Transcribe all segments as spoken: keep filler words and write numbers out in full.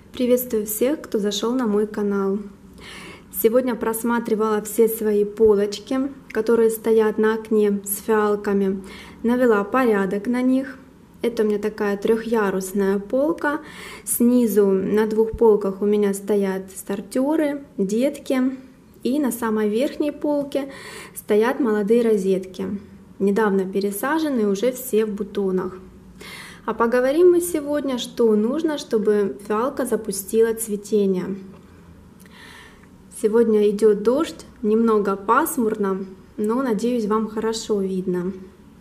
Приветствую всех, кто зашел на мой канал. Сегодня просматривала все свои полочки, которые стоят на окне с фиалками, навела порядок на них. Это у меня такая трехъярусная полка. Снизу на двух полках у меня стоят стартеры, детки, и на самой верхней полке стоят молодые розетки, недавно пересаженные, уже все в бутонах. А поговорим мы сегодня, что нужно, чтобы фиалка запустила цветение. Сегодня идет дождь, немного пасмурно, но, надеюсь, вам хорошо видно.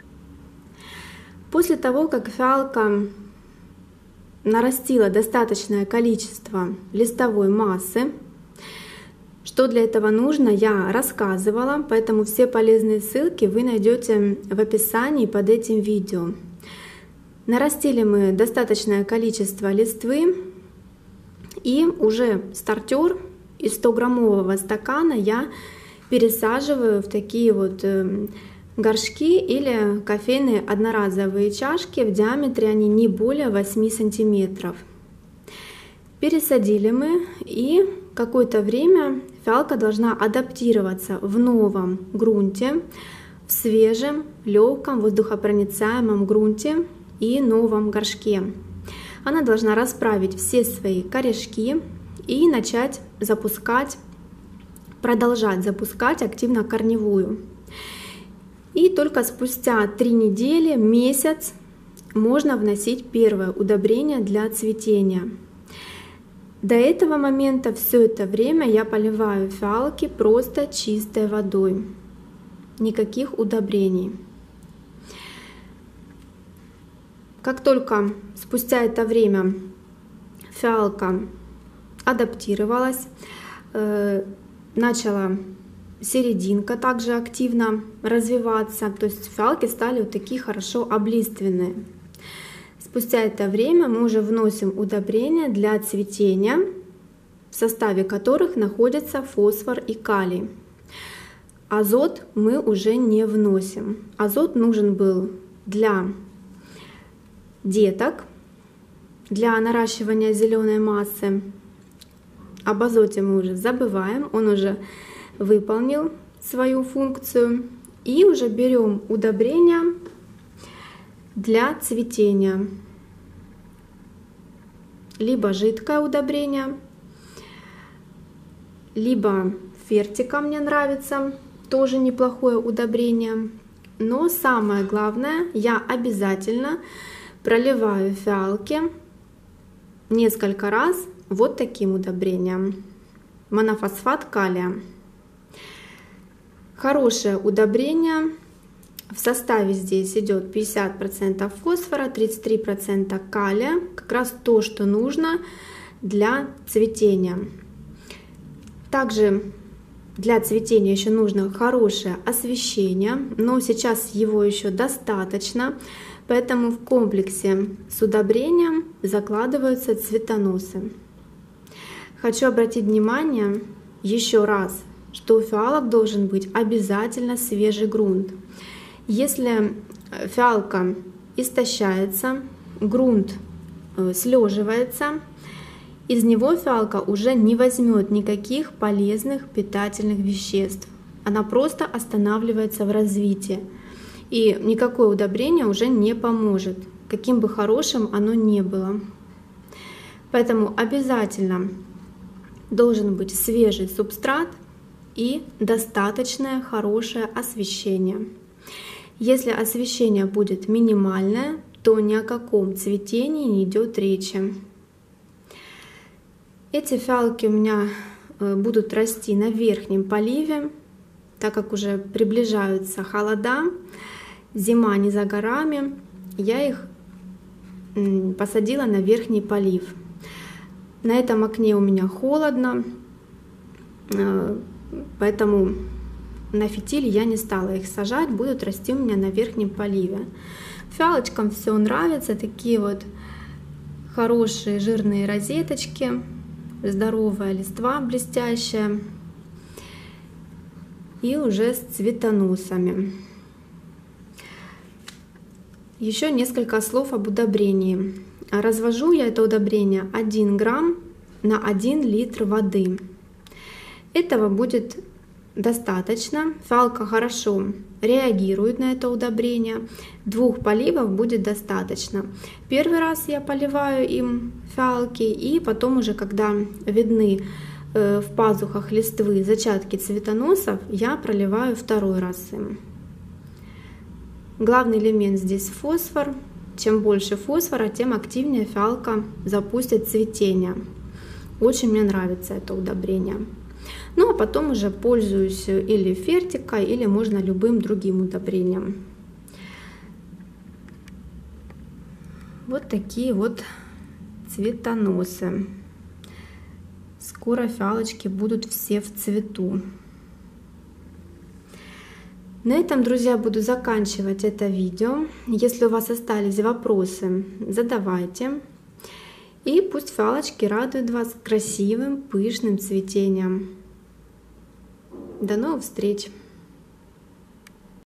После того, как фиалка нарастила достаточное количество листовой массы, что для этого нужно, я рассказывала, поэтому все полезные ссылки вы найдете в описании под этим видео. Нарастили мы достаточное количество листвы, и уже стартер из стограммового стакана я пересаживаю в такие вот горшки или кофейные одноразовые чашки. В диаметре они не более восьми сантиметров. Пересадили мы, и какое-то время фиалка должна адаптироваться в новом грунте, в свежем, легком, воздухопроницаемом грунте и новом горшке. Она должна расправить все свои корешки и начать запускать, продолжать запускать активно корневую. И только спустя три недели, месяц можно вносить первое удобрение для цветения. До этого момента все это время я поливаю фиалки просто чистой водой, никаких удобрений. Как только спустя это время фиалка адаптировалась, э, начала серединка также активно развиваться, то есть фиалки стали вот такие хорошо облиственные. Спустя это время мы уже вносим удобрения для цветения, в составе которых находятся фосфор и калий. Азот мы уже не вносим. Азот нужен был для деток, для наращивания зеленой массы. Об азоте мы уже забываем, он уже выполнил свою функцию. И уже берем удобрения для цветения. Либо жидкое удобрение, либо фертика мне нравится, тоже неплохое удобрение. Но самое главное, я обязательно проливаю фиалки несколько раз вот таким удобрением: монофосфат калия. Хорошее удобрение. В составе здесь идет пятьдесят процентов фосфора, тридцать три процента калия, как раз то, что нужно для цветения. Также для цветения еще нужно хорошее освещение, но сейчас его еще достаточно, поэтому в комплексе с удобрением закладываются цветоносы. Хочу обратить внимание еще раз, что у фиалок должен быть обязательно свежий грунт. Если фиалка истощается, грунт слеживается, из него фиалка уже не возьмет никаких полезных питательных веществ. Она просто останавливается в развитии. И никакое удобрение уже не поможет, каким бы хорошим оно ни было. Поэтому обязательно должен быть свежий субстрат и достаточное хорошее освещение. Если освещение будет минимальное, то ни о каком цветении не идет речи. Эти фиалки у меня будут расти на верхнем поливе, так как уже приближаются холода, зима не за горами, я их посадила на верхний полив. На этом окне у меня холодно, поэтому на фитиль я не стала их сажать, будут расти у меня на верхнем поливе. Фиалочкам все нравится, такие вот хорошие жирные розеточки, здоровая листва блестящая и уже с цветоносами. Еще несколько слов об удобрении. Развожу я это удобрение один грамм на один литр воды. Этого будет достаточно. Фиалка хорошо реагирует на это удобрение. Двух поливов будет достаточно. Первый раз я поливаю им фиалки, и потом уже, когда видны в пазухах листвы зачатки цветоносов, я проливаю второй раз им. Главный элемент здесь фосфор. Чем больше фосфора, тем активнее фиалка запустит цветение. Очень мне нравится это удобрение. Ну а потом уже пользуюсь или фертикой, или можно любым другим удобрением. Вот такие вот цветоносы. Скоро фиалочки будут все в цвету. На этом, друзья, буду заканчивать это видео. Если у вас остались вопросы, задавайте. И пусть фиалочки радуют вас красивым, пышным цветением. До новых встреч!